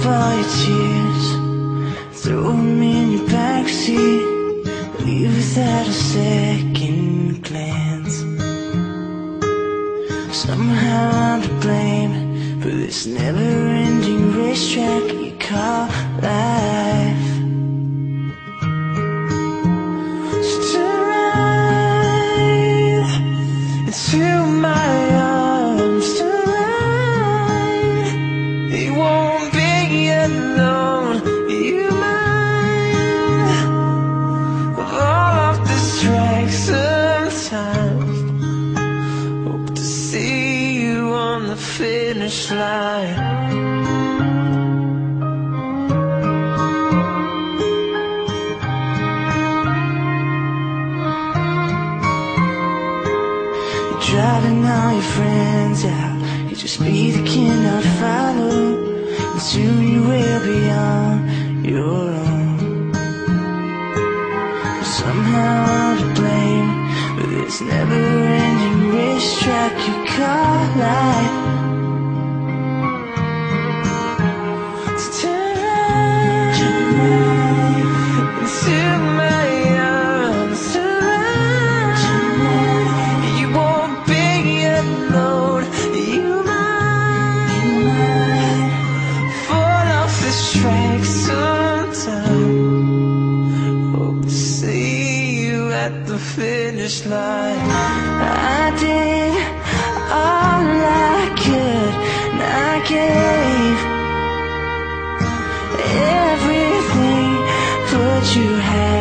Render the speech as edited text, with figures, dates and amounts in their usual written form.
up all your tears, throw them in your backseat, leave without a second glance. Somehow I'm to blame for this never-ending racetrack you call life. So turn right into my arms, turn right. You won't be alone, you mind fall off this track sometimes. Hope to see you on the finish line. You're driving all your friends out, you just be the king I'd follow, and soon you will be on your own. Somehow I'm to blame for this never-ending racetrack you call life. So turn right into my arms, turn right. You won't be alone, you might fall off this track sometime. Hope to see you at the finish line. I did all I could, and I gave everything, but you had